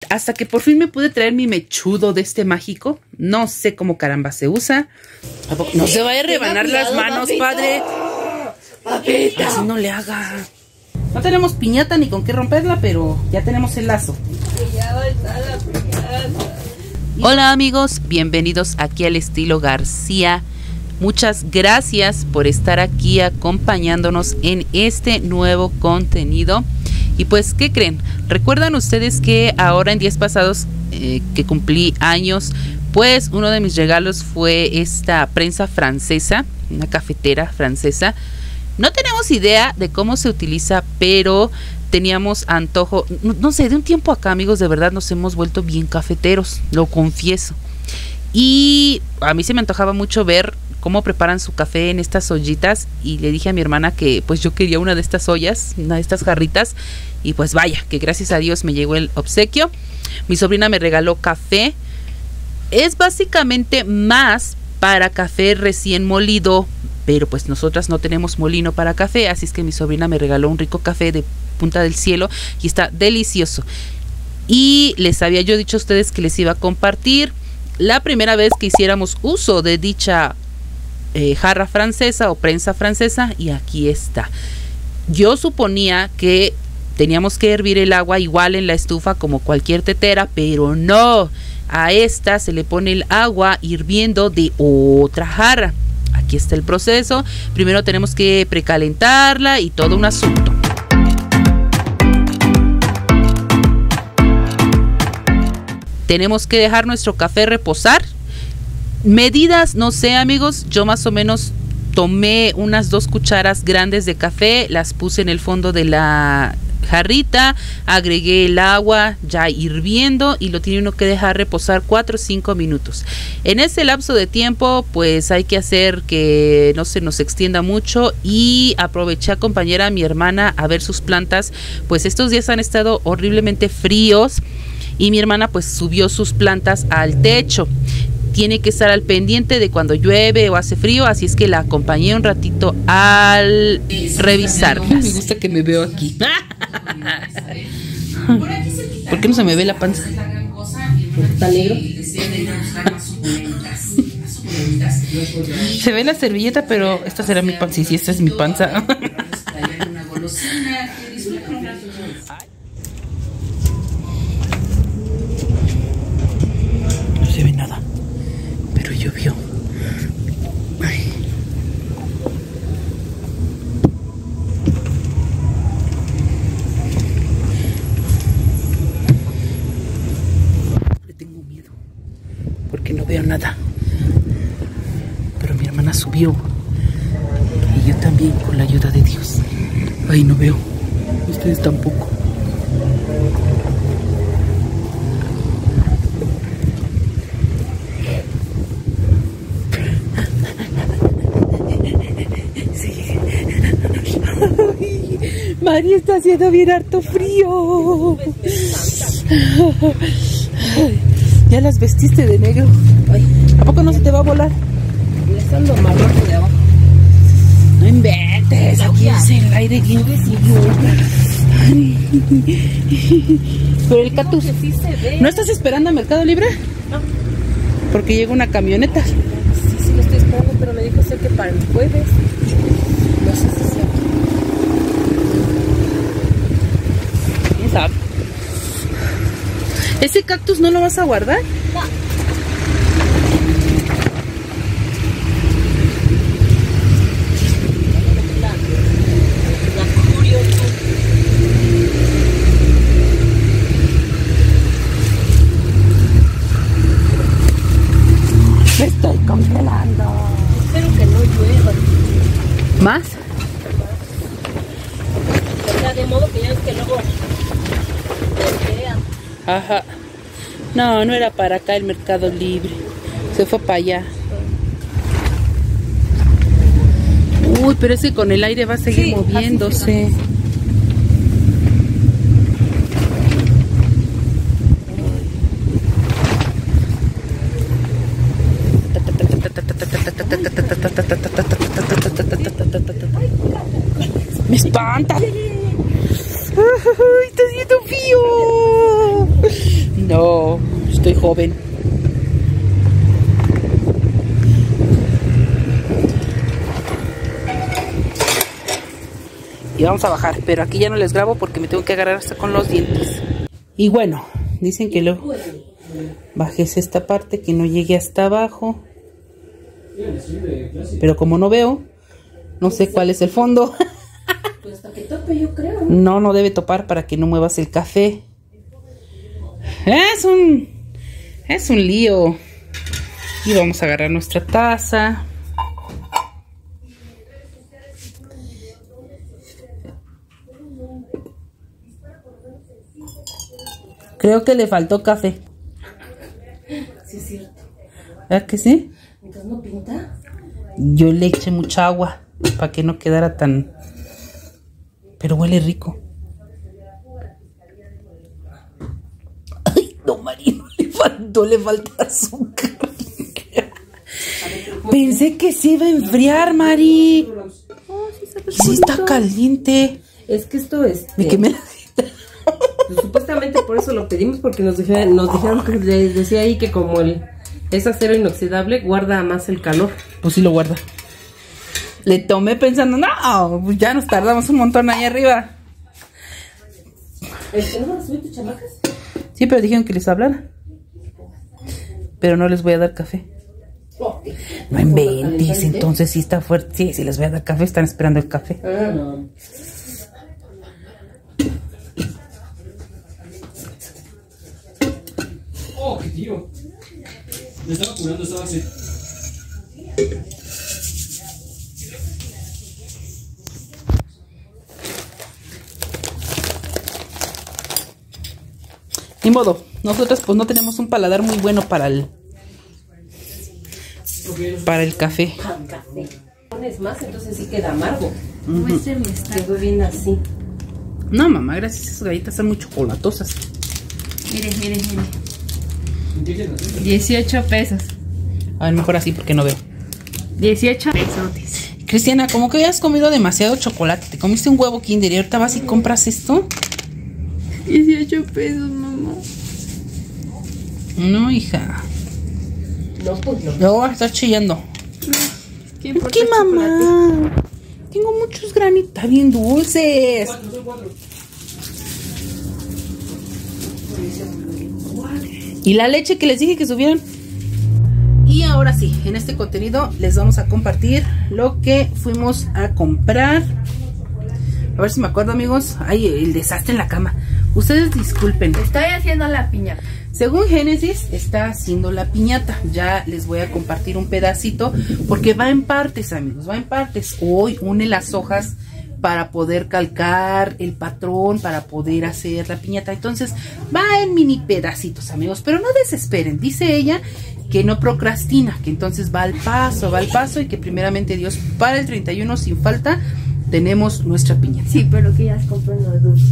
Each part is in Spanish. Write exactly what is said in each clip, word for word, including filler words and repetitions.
hasta que por fin me pude traer mi mechudo de este mágico. No sé cómo caramba se usa. No se vaya a rebanar las manos, papito, padre. Papito. Así no le haga. No tenemos piñata ni con qué romperla, pero ya tenemos el lazo. Ya va a estar la piñata. Hola amigos, bienvenidos aquí al Estilo García. Muchas gracias por estar aquí acompañándonos en este nuevo contenido. Y pues, ¿qué creen? ¿Recuerdan ustedes que ahora en días pasados eh, que cumplí años, pues uno de mis regalos fue esta prensa francesa, una cafetera francesa? No tenemos idea de cómo se utiliza, pero teníamos antojo, no, no sé, de un tiempo acá, amigos, de verdad nos hemos vuelto bien cafeteros, lo confieso. Y a mí se me antojaba mucho ver cómo preparan su café en estas ollitas, y le dije a mi hermana que pues yo quería una de estas ollas, una de estas jarritas, y pues vaya, que gracias a Dios me llegó el obsequio. Mi sobrina me regaló café. Es básicamente más para café recién molido, pero pues nosotras no tenemos molino para café, así es que mi sobrina me regaló un rico café de punta del cielo y está delicioso. Y les había yo dicho a ustedes que les iba a compartir la primera vez que hiciéramos uso de dicha eh, jarra francesa o prensa francesa, y aquí está. Yo suponía que teníamos que hervir el agua igual en la estufa como cualquier tetera, pero no. A esta se le pone el agua hirviendo de otra jarra. Aquí está el proceso. Primero tenemos que precalentarla y todo un asunto. Tenemos que dejar nuestro café reposar. Medidas, no sé amigos, yo más o menos tomé unas dos cucharas grandes de café, las puse en el fondo de la jarrita, agregué el agua ya hirviendo y lo tiene uno que dejar reposar cuatro o cinco minutos. En ese lapso de tiempo pues hay que hacer que no se nos extienda mucho, y aproveché a acompañar a mi hermana a ver sus plantas, pues estos días han estado horriblemente fríos y mi hermana pues subió sus plantas al techo. Tiene que estar al pendiente de cuando llueve o hace frío, así es que la acompañé un ratito al revisarlas. Me gusta que me veo aquí. ¿Por qué no se me ve la panza? ¿Está negro? Se ve la servilleta, pero esta será mi panza. Sí, sí, esta es mi panza. No se ve nada, pero llovió. Ay. Le tengo miedo porque no veo nada, pero mi hermana subió y yo también, con la ayuda de Dios. Ay, no veo, ustedes tampoco. María, está haciendo bien harto frío. Ya las vestiste de negro. ¿A poco no se te va a volar? Están los marrones de abajo. No inventes, aquí hace el aire bien frío. Pero el cactus, ¿no estás esperando a Mercado Libre? No. Porque llega una camioneta. Sí, sí, lo estoy esperando, pero me dijo ser que para el jueves. No sé si sea. ¿Quién sabe? ¿Ese cactus no lo vas a guardar? No. Me estoy congelando. Espero que no llueva. ¿Más? O sea, de modo que ya ves que luego golpean. Ajá. No, no era para acá el Mercado Libre. Se fue para allá. Uy, pero ese con el aire va a seguir sí, moviéndose. Así, Me espanta. Ay, está haciendo frío. no, estoy joven. Y vamos a bajar, pero aquí ya no les grabo porque me tengo que agarrar hasta con los dientes. Y bueno, dicen que luego bajes esta parte, que no llegue hasta abajo. Pero como no veo, no sé cuál es el fondo. Pues hasta que tope, yo creo. No, no debe topar para que no muevas el café. Es un... Es un lío. Y vamos a agarrar nuestra taza. Creo que le faltó café. Sí, es cierto. ¿Verdad que sí? Entonces no pinta. Yo le eché mucha agua para que no quedara tan... Pero huele rico. Ay, no, Marino, le faltó, le falta azúcar. Pensé que se iba a enfriar, Mari. Oh, sí, sabe Sí está caliente. Es que esto es... Me quemé la jeta. Pues, supuestamente por eso lo pedimos, porque nos dijeron, nos dijeron que les decía ahí que como el es acero inoxidable, guarda más el calor. Pues sí lo guarda. Le tomé pensando, no, pues ya nos tardamos un montón ahí arriba. ¿Este no van a subir tus chamacas? Sí, pero dijeron que les hablara. Pero no les voy a dar café. Oh, No inventes, entonces sí está fuerte. Sí, sí les voy a dar café, están esperando el café. Ah, no. Oh, qué tío. Me estaba curando, estaba así. Ni modo, nosotros pues no tenemos un paladar muy bueno para el para el café. Café. Pones más, entonces sí queda amargo. Muéstrame esta. Quedó bien así. No, mamá, gracias, esas galletas están muy chocolatosas. Mire, mire, mire. dieciocho pesos. A ver, mejor así porque no veo. dieciocho pesos. Cristiana, como que habías comido demasiado chocolate. Te comiste un huevo Kinder y ahorita vas y compras esto. dieciocho pesos, mamá. No, hija. No, pues no. No, estás chillando. ¿Qué importa ¿Qué, el chocolate? mamá? Tengo muchos granitos. Está bien dulces. Cuatro, son cuatro. Y la leche que les dije que subieron. Y ahora sí, en este contenido les vamos a compartir lo que fuimos a comprar. A ver si me acuerdo, amigos. Ay, el desastre en la cama. Ustedes disculpen. Estoy haciendo la piñata. Según Génesis, está haciendo la piñata. Ya les voy a compartir un pedacito porque va en partes, amigos, va en partes. Hoy une las hojas para poder calcar el patrón, para poder hacer la piñata. Entonces, va en mini pedacitos, amigos. Pero no desesperen. Dice ella que no procrastina, que entonces va al paso, va al paso y que primeramente Dios para el treinta y uno sin falta tenemos nuestra piñata. Sí, pero que ya es comprando de dulces.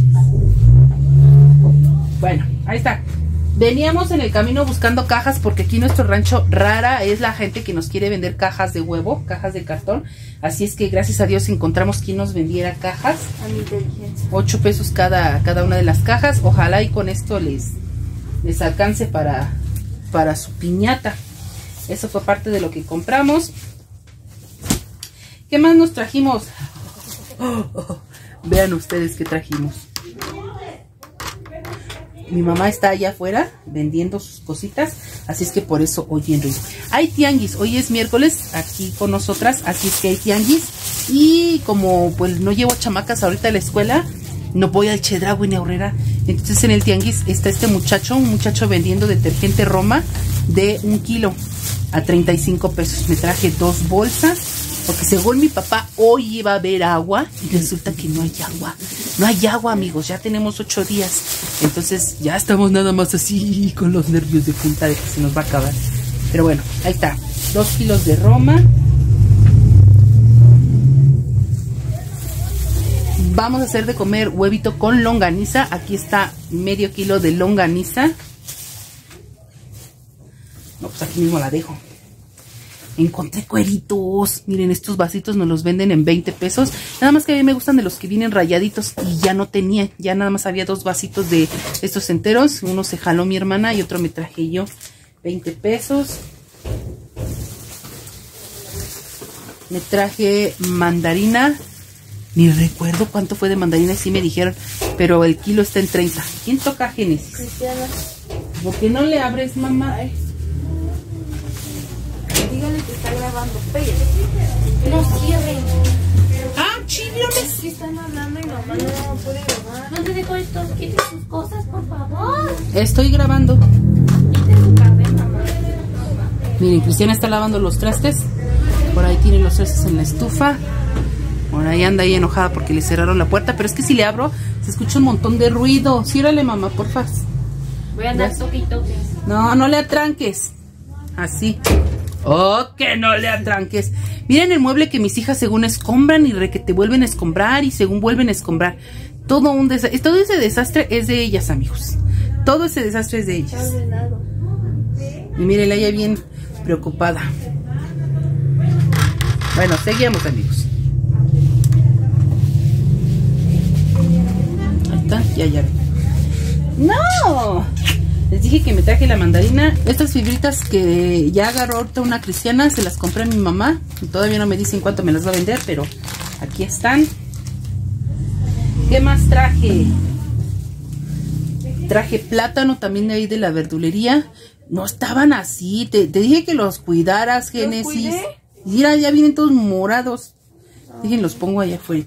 Bueno, ahí está. Veníamos en el camino buscando cajas porque aquí en nuestro rancho rara es la gente que nos quiere vender cajas de huevo, cajas de cartón. Así es que gracias a Dios encontramos quien nos vendiera cajas. A mi inteligencia. Ocho pesos cada, cada una de las cajas. Ojalá y con esto les, les alcance para, para su piñata. Eso fue parte de lo que compramos. ¿Qué más nos trajimos? Oh, oh, vean ustedes qué trajimos. Mi mamá está allá afuera vendiendo sus cositas, así es que por eso oyen ruido. Hay tianguis, hoy es miércoles aquí con nosotras, así es que hay tianguis. Y como pues no llevo chamacas ahorita a la escuela, no voy al Chedraui ni a Aurrera. Entonces en el tianguis está este muchacho, un muchacho vendiendo detergente Roma de un kilo a treinta y cinco pesos. Me traje dos bolsas, porque según mi papá hoy iba a haber agua y resulta que no hay agua. No hay agua, amigos, ya tenemos ocho días. Entonces ya estamos nada más así con los nervios de punta de que se nos va a acabar. Pero bueno, ahí está, dos kilos de Roma. Vamos a hacer de comer huevito con longaniza. Aquí está medio kilo de longaniza. No, pues aquí mismo la dejo. Encontré cueritos. Miren, estos vasitos nos los venden en veinte pesos. Nada más que a mí me gustan de los que vienen rayaditos y ya no tenía. Ya nada más había dos vasitos de estos enteros. Uno se jaló mi hermana y otro me traje yo. veinte pesos. Me traje mandarina. Ni recuerdo cuánto fue de mandarina, sí me dijeron. Pero el kilo está en treinta. ¿Quién toca Génesis? Cristiana. ¿Por qué no le abres, mamá? Ay. Dígale que está grabando. Pero no cierren. ¡Ah, chiviones! ¿Qué están hablando y mamá no puede grabar? ¿Dónde dejó esto? Quite sus cosas, por favor. Estoy grabando. Quite su café, mamá. Miren, Cristiana está lavando los trastes. Por ahí tiene los trastes en la estufa. Por ahí anda ahí enojada porque le cerraron la puerta. Pero es que si le abro, se escucha un montón de ruido. Ciérrale, mamá, porfa. Voy a andar toque y toque. No, no le atranques. Así. Oh, que no le atranques. Miren el mueble que mis hijas según escombran y re que te vuelven a escombrar y según vuelven a escombrar. Todo un desastre. Todo ese desastre es de ellas, amigos. Todo ese desastre es de ellas. Y miren, ella bien preocupada. Bueno, seguimos, amigos. Ahí está, ya, ya. ¡No! Les dije que me traje la mandarina. Estas fibritas que ya agarró ahorita una cristiana, se las compré a mi mamá. Todavía no me dicen cuánto me las va a vender, pero aquí están. ¿Qué más traje? Traje plátano también de ahí de la verdulería. No estaban así. Te, te dije que los cuidaras, Génesis. Mira, ya vienen todos morados. Dejen, los pongo allá afuera.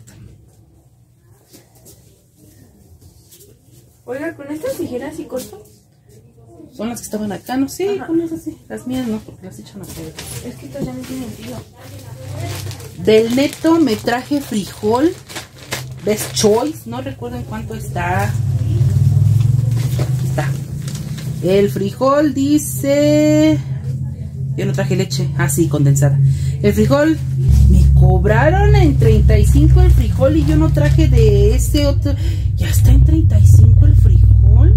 Oiga, ¿con estas tijeras y corto? Son las que estaban acá, no sé, Ajá. con esas sí. Las mías no, porque las echan a perder. Es que estas ya no tienen filo. Del Neto me traje frijol. Best Choice, no recuerdo en cuánto está. Aquí está. El frijol dice... Yo no traje leche. Ah, sí, condensada. El frijol, me cobraron en treinta y cinco el frijol y yo no traje de este otro. Ya está en treinta y cinco el frijol.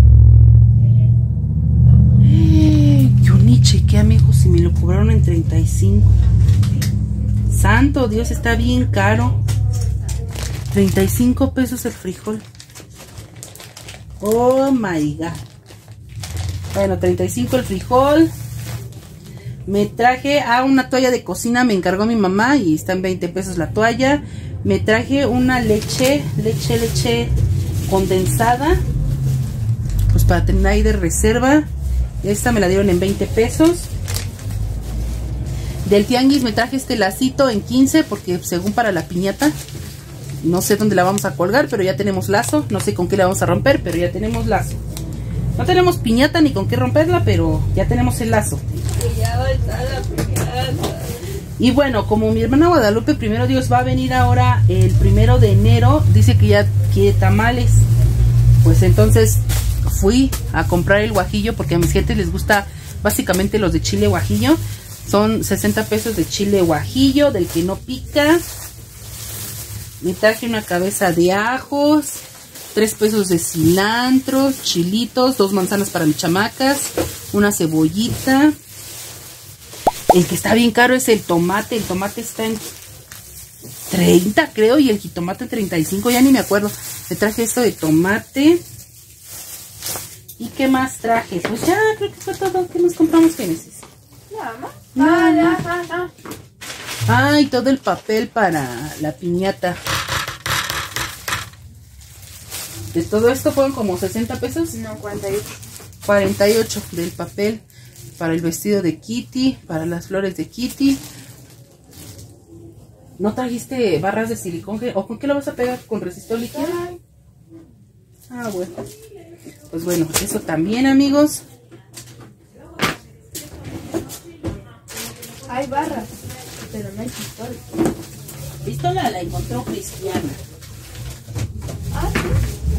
Yo ni chequé, amigos, si me lo cobraron en treinta y cinco. Santo Dios, está bien caro. treinta y cinco pesos el frijol. Oh my god. Bueno, treinta y cinco el frijol. Me traje a una toalla de cocina, me encargó mi mamá y está en veinte pesos la toalla. Me traje una leche, leche, leche condensada. Pues para tener ahí de reserva. Esta me la dieron en veinte pesos. Del tianguis me traje este lacito en quince porque según para la piñata. No sé dónde la vamos a colgar, pero ya tenemos lazo. No sé con qué la vamos a romper, pero ya tenemos lazo. No tenemos piñata ni con qué romperla, pero ya tenemos el lazo. Ya va a estar la piñata. Y bueno, como mi hermana Guadalupe, primero Dios, va a venir ahora el primero de enero. Dice que ya quiere tamales. Pues entonces fui a comprar el guajillo porque a mis gentes les gusta básicamente los de chile guajillo. Son sesenta pesos de chile guajillo, del que no pica. Me traje una cabeza de ajos, tres pesos de cilantro, chilitos, dos manzanas para mis chamacas, una cebollita. El que está bien caro es el tomate. El tomate está en treinta, creo, y el jitomate en treinta y cinco, ya ni me acuerdo. Me traje esto de tomate. ¿Y qué más traje? Pues ya, creo que fue todo. ¿Qué más compramos, Génesis? Nada Nada. más. Ah, y todo el papel para la piñata. De todo esto fueron como sesenta pesos. No, cuarenta y ocho. cuarenta y ocho del papel para el vestido de Kitty, para las flores de Kitty. ¿No trajiste barras de silicón? ¿O con qué lo vas a pegar? ¿Con resistor líquido? Ah, bueno. Pues bueno, eso también, amigos. Hay barras, pero no hay pistola. Pistola la encontró Cristiana. Ah, sí.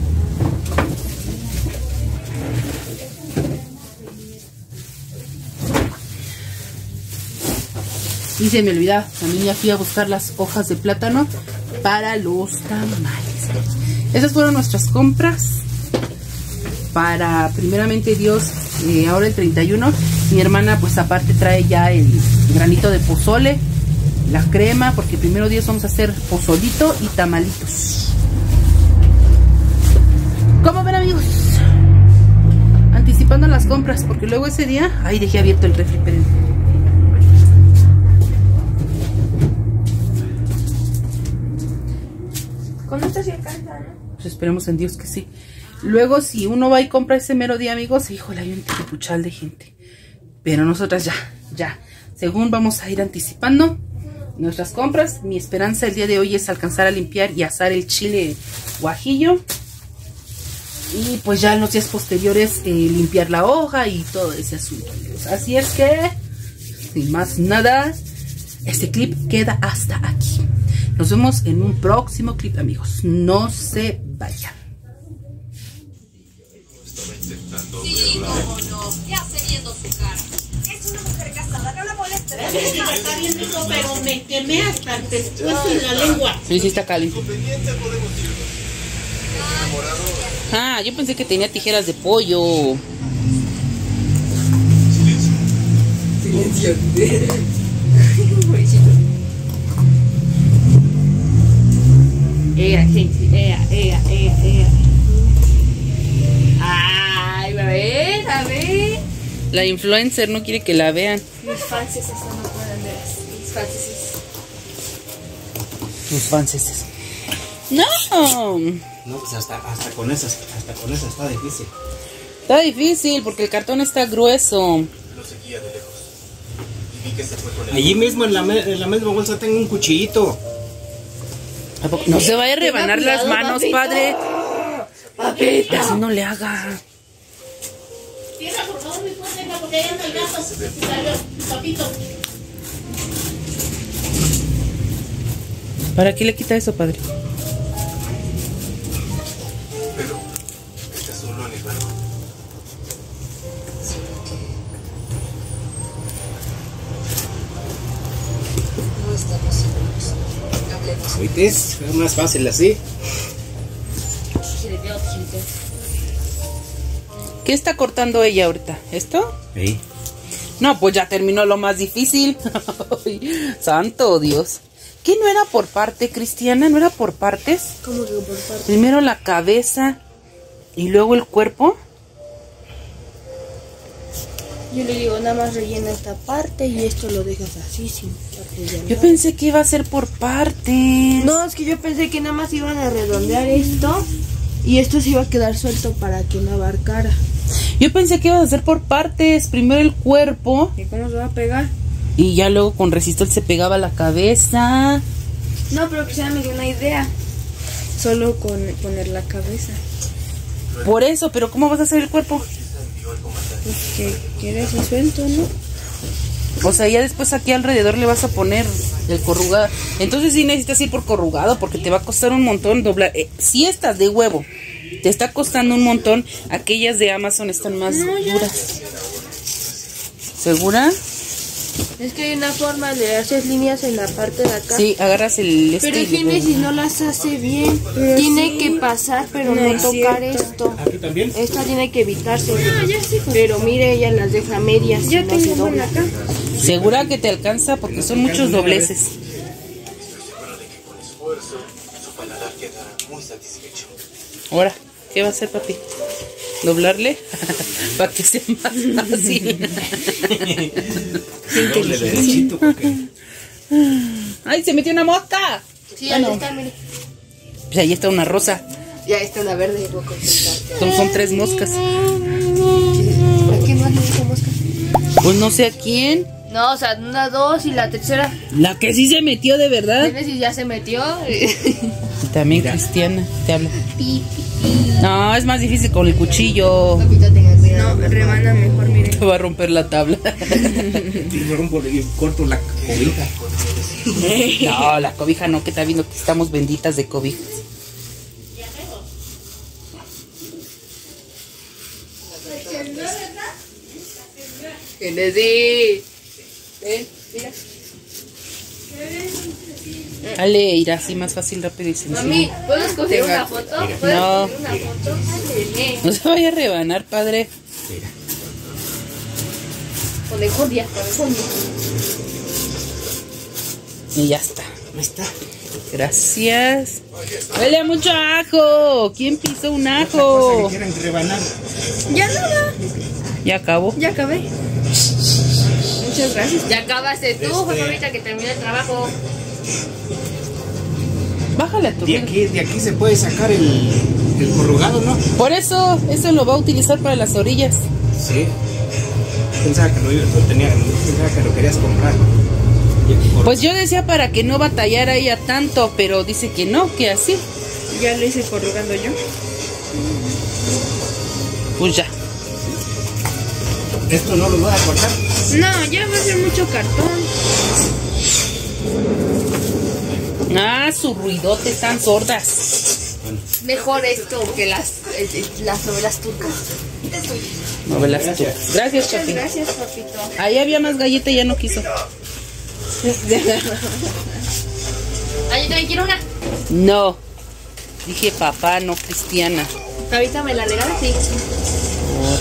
Y se me olvidaba, también ya fui a buscar las hojas de plátano para los tamales. Esas fueron nuestras compras para primeramente Dios, eh, ahora el treinta y uno. Mi hermana pues aparte trae ya el granito de pozole, la crema, porque primero días vamos a hacer pozolito y tamalitos. ¿Cómo ven, amigos? Anticipando las compras, porque luego ese día... Ay, dejé abierto el refri, pero... Con esto sí alcanza, ¿no? Pues esperemos en Dios que sí. Luego, si uno va y compra ese mero día, amigos, híjole, hay un tipuchal de gente. Pero nosotras ya, ya. Según vamos a ir anticipando nuestras compras. Mi esperanza el día de hoy es alcanzar a limpiar y asar el chile guajillo. Y pues ya en los días posteriores eh, limpiar la hoja y todo ese asunto, amigos. Así es que, sin más nada, este clip queda hasta aquí. Nos vemos en un próximo clip, amigos. No se vayan. Sí, cómo no. Ya se viendo su cara. Es una mujer casada, no la moleste. Está bien rico, pero me quemé hasta el pescuezo y la lengua. Sí, sí está caliente. Ah, yo pensé que tenía tijeras de pollo. Silencio. Ea, gente, ea, ea, ea, ea. Ay, a ver, a ver. La influencer no quiere que la vean. Mis fans eso no pueden ver. Mis fans. Tus fans. No. No, pues hasta, hasta con esas, hasta con esas está difícil. Está difícil porque el cartón está grueso. Lo seguía de lejos. Y vi que se fue con el... Allí mismo en la, me- en la misma bolsa tengo un cuchillito. ¿A poco? No se vaya a rebanar las manos, padre. Papita. Así no le haga. Tierra, por favor, mi fuerza, porque allá anda el gato. Salió, papito. ¿Para qué le quita eso, padre? Pero está solo en el barco. No estamos seguros. Hablemos. Ahorita es más fácil así. ¿Qué está cortando ella ahorita? ¿Esto? Ahí. No, pues ya terminó lo más difícil. Ay, santo Dios. ¿Qué no era por parte, Cristiana? ¿No era por partes? ¿Cómo que por parte? Primero la cabeza y luego el cuerpo. Yo le digo, nada más rellena esta parte y esto lo dejas así sin rellenar. Yo pensé que iba a ser por partes. No, es que yo pensé que nada más iban a redondear esto y esto se iba a quedar suelto para que no abarcara. Yo pensé que iba a ser por partes. Primero el cuerpo ¿Y cómo se va a pegar? y ya luego con resistol se pegaba la cabeza. No, pero que se me dio una idea. Solo con poner la cabeza. Por eso, pero ¿cómo vas a hacer el cuerpo? Pues que quede así suelto, ¿no? O sea, ya después aquí alrededor le vas a poner el corrugado. Entonces sí necesitas ir por corrugado porque te va a costar un montón doblar. Eh, si estas de huevo te está costando un montón, aquellas de Amazon están más duras. ¿Segura? Es que hay una forma de hacer líneas en la parte de acá. Sí, agarras el... este Pero y dime le- si no las hace bien. Tiene que pasar, pero no, tocar esto. Aquí también. Esta tiene que evitarse. Pero mire, ella las deja medias. Ya tengo no buena acá. ¿Segura que te alcanza? Porque son muchos dobleces. Estoy seguro de que con esfuerzo su paladar quedará muy satisfecho. Ahora, ¿qué va a hacer, papi? ¿Doblarle? Para que sea más fácil. Doble derechito porque... ¡Ay, se metió una mosca! Sí, ahí está, mire. Pues ahí está una rosa. Ya está una verde. Son, son tres moscas. ¿A quién más le dijo mosca? Pues no sé a quién. No, o sea, una, dos y la tercera. La que sí se metió de verdad. Dime si ya se metió. Y también Cristiana te habla. No, es más difícil con el cuchillo. No, remana mejor, mire. Te va a romper la tabla. Y rompo y corto la cobija. No, la cobija no, que está viendo que estamos benditas de cobijas. Genesis. Ven, mira. Dale, irá así más fácil, rápido y sencillo. Mami, ¿puedes coger una foto? ¿Puedes No. coger una foto? Ándale. No se vaya a rebanar, padre. Mira. Con enjundia, con enjundia. Y ya está. Ahí está. Gracias. Huele a mucho ajo. ¿Quién pisó un ajo? ¿Quieren rebanar? Ya nada. Ya acabó. Ya acabé. Muchas gracias. Ya acabaste tú, José, ahorita que terminé el trabajo. Bájale a tu De vida. aquí, de aquí se puede sacar el, el corrugado, ¿no? Por eso, eso lo va a utilizar para las orillas. Sí. Pensaba que lo, lo tenía, pensaba que lo querías comprar. Pues yo decía para que no batallara ella tanto, pero dice que no, que así. Ya lo hice corrugando yo. Pues ya. ¿Esto no lo voy a cortar? No, ya va a ser mucho cartón. Ah, su ruidote, están sordas. Mejor esto que las, eh, las novelas turcas. Novelas turcas. Gracias, Muchas Chapi. gracias, papito. Ahí había más galleta y ya no quiso. Ah, yo también quiero una. No. Dije papá, no cristiana. Ahorita me la regalas, sí. Ahora.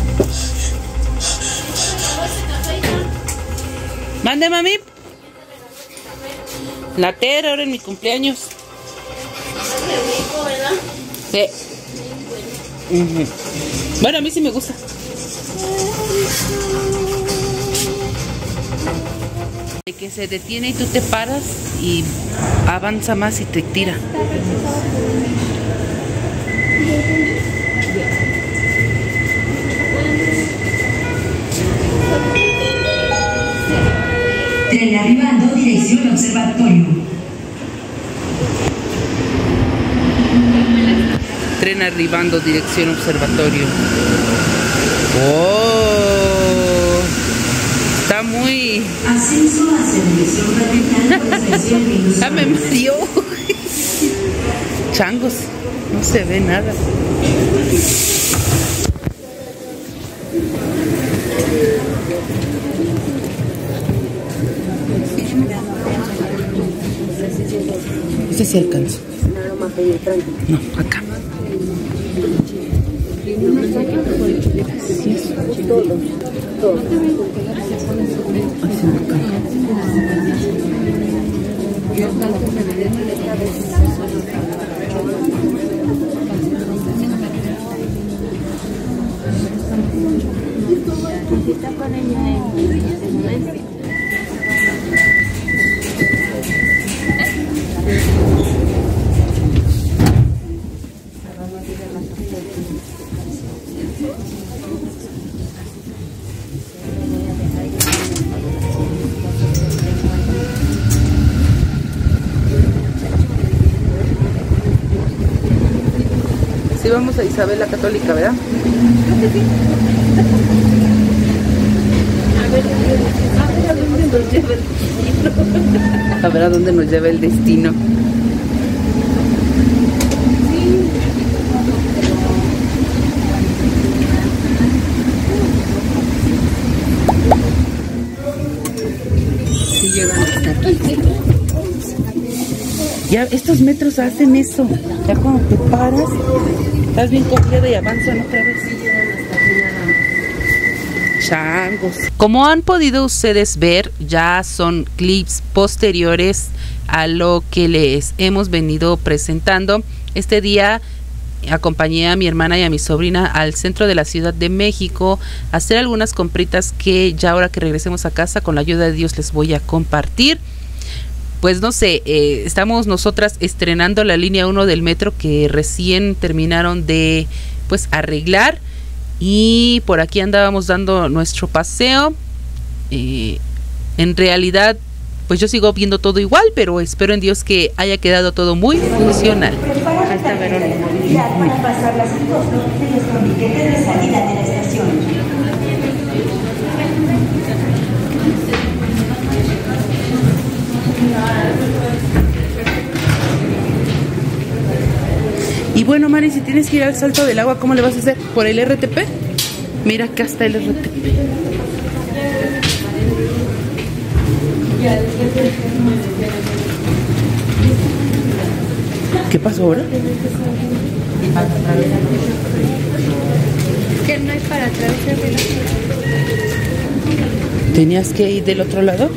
Mande, mami. La Tera, ahora en mi cumpleaños. Sí. Ujú. Bueno, a mí sí me gusta. De que se detiene y tú te paras y avanza más y te tira. Tren arribando, dirección observatorio. Tren arribando, dirección observatorio. ¡Oh! Está muy... Ascenso hacia dirección vertical, procesión minusoide. ¡Ya me mareó! Changos, no se ve nada. Este sí alcanza. No, acá. Sí, vamos a Isabel la Católica, ¿verdad? A ver a dónde nos lleva el destino. Sí llegan hasta aquí. Ya estos metros hacen eso. Ya cuando te paras, estás bien confiada y avanzan otra vez. Changos. Como han podido ustedes ver, ya son clips posteriores a lo que les hemos venido presentando. Este día acompañé a mi hermana y a mi sobrina al centro de la Ciudad de México a hacer algunas compritas que ya ahora que regresemos a casa, con la ayuda de Dios, les voy a compartir. Pues no sé, eh, estamos nosotras estrenando la línea uno del metro que recién terminaron de pues arreglar, y por aquí andábamos dando nuestro paseo. Eh, en realidad pues yo sigo viendo todo igual, pero espero en Dios que haya quedado todo muy funcional. Hasta Verónica. Para pasar las fotos de nuestro piquete de salida de la estación. Y bueno, Mari, si tienes que ir al Salto del Agua, ¿cómo le vas a hacer? ¿Por el R T P? Mira, acá está el R T P. ¿Qué pasó ahora? Que no hay para atravesar. ¿Tenías que ir del otro lado?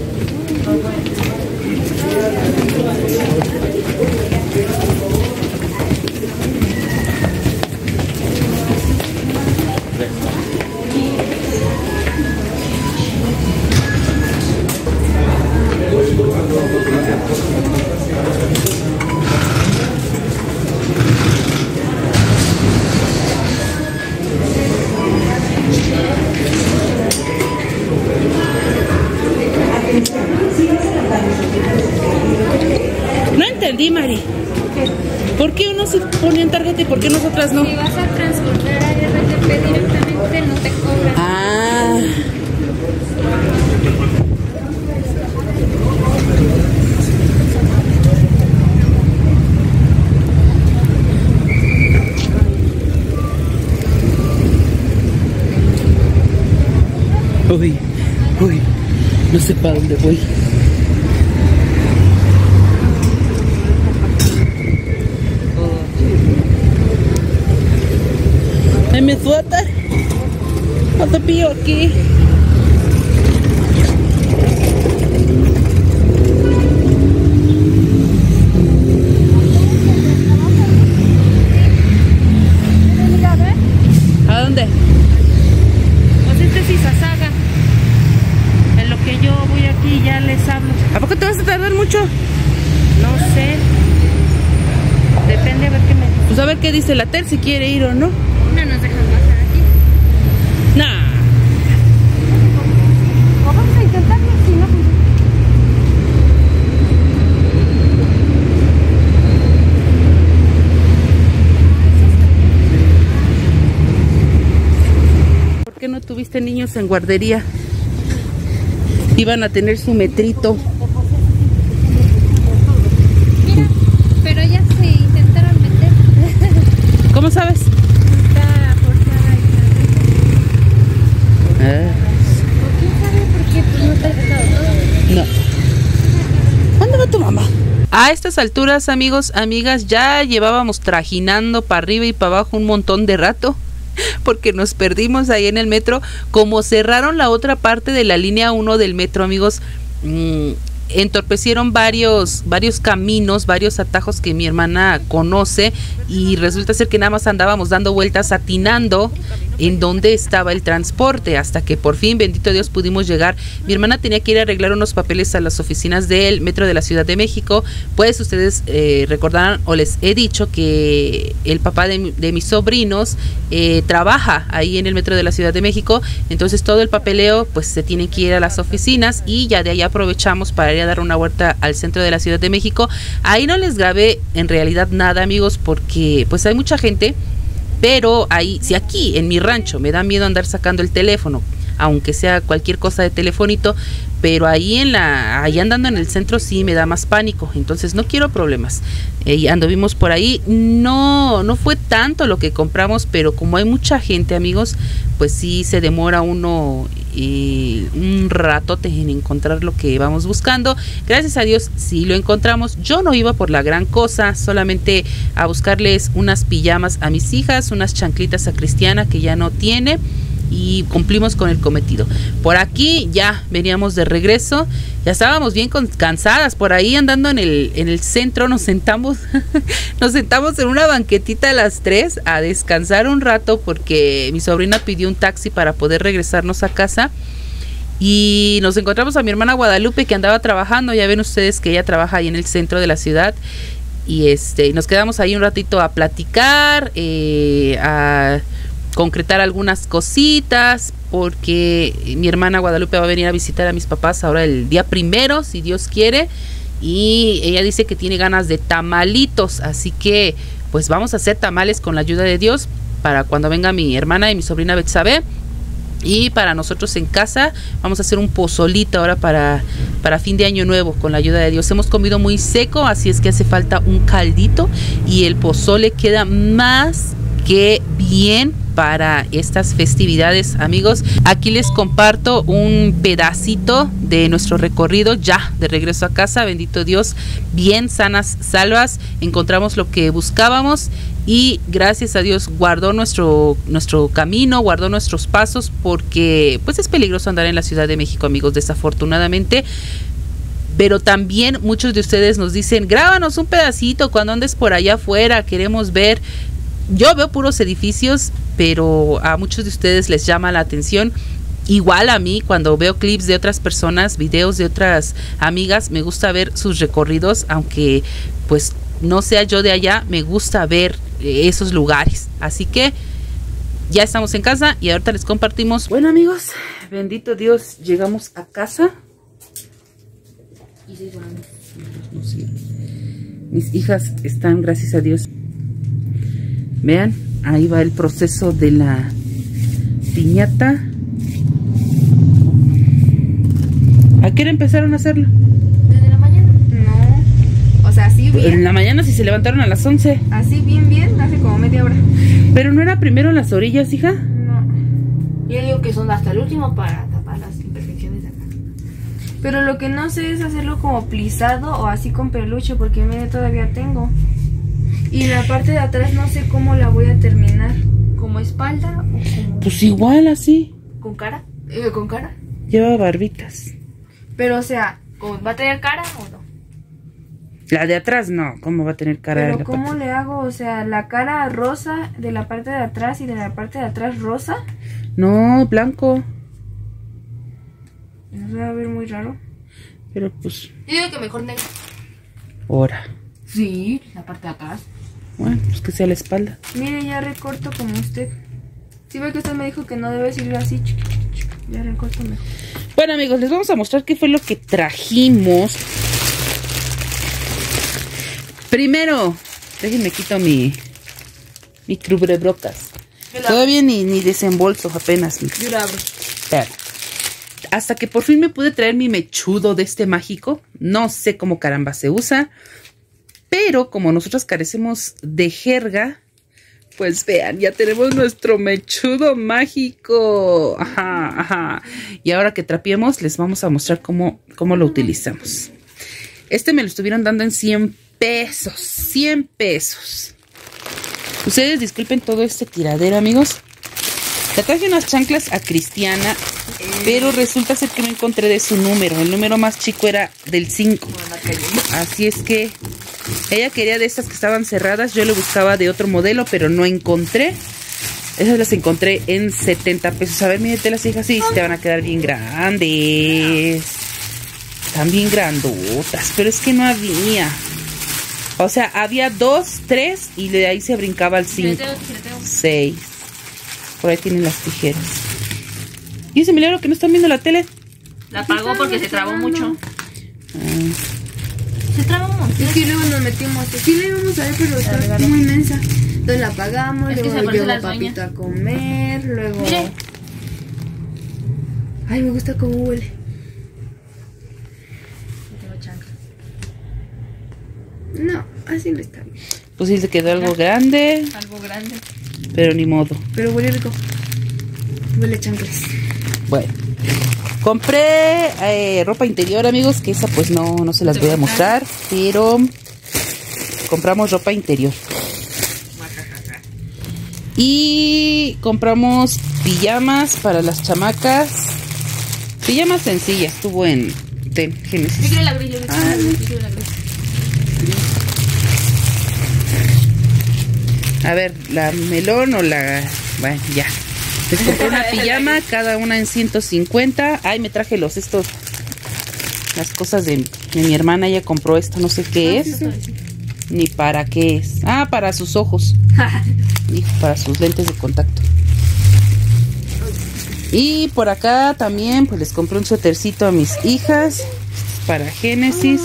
No entendí, Mari. ¿Por qué unos se ponían tarjeta y por qué nosotras no? Si vas a transportar a R T P directamente, no te cobran. Ah. Uy, uy, no sé para dónde voy. ¿Me me suelta? No te pillo aquí. ¿A dónde? Pues este es Izazaga. En lo que yo voy aquí ya les hablo. ¿A poco te vas a tardar mucho? No sé. Depende a ver qué me dice. Pues a ver qué dice la Ter, si quiere ir o no. No nos dejan pasar aquí. Nah. O vamos a intentarlo, si no, pues... ¿Por qué no tuviste niños en guardería? Iban a tener su metrito. Mira, pero ya se intentaron meter. ¿Cómo sabes? Está forzada y Ah, ¿por quién sabe por qué? Pues no te has dejado todo. no. ¿Dónde va tu mamá? A estas alturas, amigos, amigas, ya llevábamos trajinando para arriba y para abajo un montón de rato, porque nos perdimos ahí en el metro. Como cerraron la otra parte de la línea uno del metro, amigos, mmm, entorpecieron varios varios caminos, varios atajos que mi hermana conoce, y resulta ser que nada más andábamos dando vueltas atinando en dónde estaba el transporte, hasta que por fin, bendito Dios, pudimos llegar. Mi hermana tenía que ir a arreglar unos papeles a las oficinas del metro de la Ciudad de México. Pues ustedes eh, recordarán, o les he dicho, que el papá de, de mis sobrinos eh, trabaja ahí en el metro de la Ciudad de México. Entonces todo el papeleo pues se tiene que ir a las oficinas, y ya de ahí aprovechamos para ir a dar una vuelta al centro de la Ciudad de México. Ahí no les grabé en realidad nada, amigos, porque pues hay mucha gente. Pero ahí, si aquí en mi rancho me da miedo andar sacando el teléfono, aunque sea cualquier cosa de telefonito, pero ahí en la, ahí andando en el centro sí me da más pánico. Entonces no quiero problemas. Eh, anduvimos por ahí, no, no fue tanto lo que compramos, pero como hay mucha gente, amigos, pues sí se demora uno eh, un ratote en encontrar lo que vamos buscando. Gracias a Dios sí lo encontramos. Yo no iba por la gran cosa, solamente a buscarles unas pijamas a mis hijas, unas chanclitas a Cristiana que ya no tiene, y cumplimos con el cometido. Por aquí ya veníamos de regreso, ya estábamos bien con, cansadas. Por ahí andando en el, en el centro nos sentamos nos sentamos en una banquetita a las tres a descansar un rato, porque mi sobrina pidió un taxi para poder regresarnos a casa. Y nos encontramos a mi hermana Guadalupe, que andaba trabajando. Ya ven ustedes que ella trabaja ahí en el centro de la ciudad. Y este nos quedamos ahí un ratito a platicar, eh, a concretar algunas cositas, porque mi hermana Guadalupe va a venir a visitar a mis papás ahora el día primero, si Dios quiere, y ella dice que tiene ganas de tamalitos, así que pues vamos a hacer tamales con la ayuda de Dios para cuando venga mi hermana y mi sobrina Betsabe. Y para nosotros en casa vamos a hacer un pozolito ahora para, para fin de año nuevo, con la ayuda de Dios. Hemos comido muy seco, así es que hace falta un caldito, y el pozole queda más que bien para estas festividades, amigos. Aquí les comparto un pedacito de nuestro recorrido ya de regreso a casa. Bendito Dios, bien sanas, salvas, encontramos lo que buscábamos y gracias a Dios guardó nuestro, nuestro camino, guardó nuestros pasos, porque pues es peligroso andar en la Ciudad de México, amigos, desafortunadamente. Pero también muchos de ustedes nos dicen, grábanos un pedacito cuando andes por allá afuera, queremos ver. Yo veo puros edificios, pero a muchos de ustedes les llama la atención. Igual a mí, cuando veo clips de otras personas, videos de otras amigas, me gusta ver sus recorridos, aunque pues no sea yo de allá, me gusta ver esos lugares. Así que ya estamos en casa y ahorita les compartimos. Bueno, amigos, bendito Dios, llegamos a casa. Mis hijas están, gracias a Dios. Vean, ahí va el proceso de la piñata. ¿A qué hora empezaron a hacerlo? ¿Desde la mañana? No. O sea, así bien. En la mañana sí se levantaron a las once. Así bien, bien, hace como media hora. ¿Pero no era primero en las orillas, hija? No. Yo digo que son hasta el último para tapar las imperfecciones de acá. Pero lo que no sé es hacerlo como plisado o así con peluche, porque mire, todavía tengo. Y la parte de atrás no sé cómo la voy a terminar. ¿Como espalda o como...? Pues igual así. ¿Con cara? Eh, ¿Con cara? Lleva barbitas. Pero o sea, ¿va a tener cara o no? La de atrás no, ¿cómo va a tener cara? Pero de la ¿cómo parte? le hago? O sea, la cara rosa de la parte de atrás y de la parte de atrás rosa. No, blanco. ¿No se va a ver muy raro? Pero pues... Yo digo que mejor negro. Ahora. Sí, la parte de atrás. Bueno, pues que sea la espalda. Mire, ya recorto como usted. Si ve que usted me dijo que no debe ir así. Chic, chic, chic. Ya recorto mejor. Bueno, amigos, les vamos a mostrar qué fue lo que trajimos. Primero, déjenme quito mi mi cubrebocas. Todavía ni, ni desembolso apenas. Mi... Yo lo abro. Espera. Hasta que por fin me pude traer mi mechudo de este mágico. No sé cómo caramba se usa. Pero como nosotros carecemos de jerga, pues vean, ya tenemos nuestro mechudo mágico. Ajá, ajá. Y ahora que trapiemos, les vamos a mostrar cómo, cómo lo utilizamos. Este me lo estuvieron dando en cien pesos. cien pesos. Ustedes disculpen todo este tiradero, amigos. Le traje unas chanclas a Cristiana, pero resulta ser que no encontré de su número. El número más chico era del cinco. Así es que ella quería de estas que estaban cerradas. Yo le buscaba de otro modelo, pero no encontré. Esas las encontré en setenta pesos. A ver, mírate las hijas, sí, te van a quedar bien grandes. Están bien grandotas, pero es que no había. O sea, había dos, tres y de ahí se brincaba al cinco, seis. Por ahí tienen las tijeras. ¿Y ese milagro que no están viendo la tele? La apagó porque se trabó mucho. Ah. Se trabó mucho. Es que luego nos metimos. Sí la íbamos a ver, pero está muy inmensa. Entonces la apagamos, Es que luego se parece llevó la papito a comer, luego... Mire. Ay, me gusta cómo huele. Tengo chancla. No, así no está bien. Pues sí, se quedó algo grande, Algo grande. pero ni modo. Pero huele rico. Huele chanclas. Bueno, compré eh, ropa interior, amigos, que esa pues no, no se las voy a mostrar, pero compramos ropa interior. Y compramos pijamas para las chamacas. Pijamas sencillas, estuvo en ten, Génesis. Yo quiero la gris, yo quiero Ah, yo quiero la gris. A ver, la melón o la... Bueno, ya. Les compré una pijama, cada una en ciento cincuenta. Ay, me traje los estos... Las cosas de, de mi hermana. Ella compró esto, no sé qué es. Ni para qué es. Ah, para sus ojos. Y para sus lentes de contacto. Y por acá también, pues les compré un suétercito a mis hijas. Para Génesis.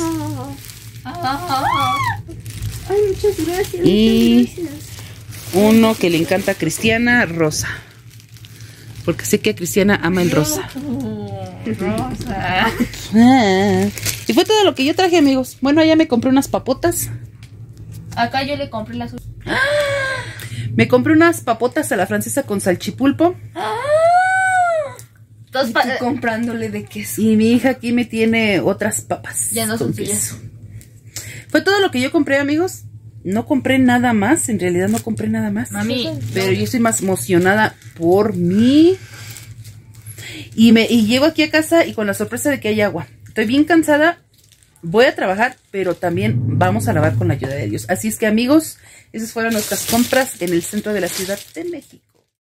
Ay, muchas gracias. Y Muchas gracias. uno que le encanta a Cristiana, rosa. Porque sé que a Cristiana ama el rosa. Rosa. Ah, y fue todo lo que yo traje, amigos. Bueno, allá me compré unas papotas. Acá yo le compré las... Me compré unas papotas a la francesa con salchipulpo. ¡Ah! Estás comprándole de queso. Y mi hija aquí me tiene otras papas. Ya no son con suyas. queso. Fue todo lo que yo compré, amigos. No compré nada más. En realidad no compré nada más. Mami. Pero yo estoy más emocionada por mí. Y, me, y llego aquí a casa y con la sorpresa de que hay agua. Estoy bien cansada. Voy a trabajar, pero también vamos a lavar con la ayuda de Dios. Así es que, amigos, esas fueron nuestras compras en el centro de la Ciudad de México.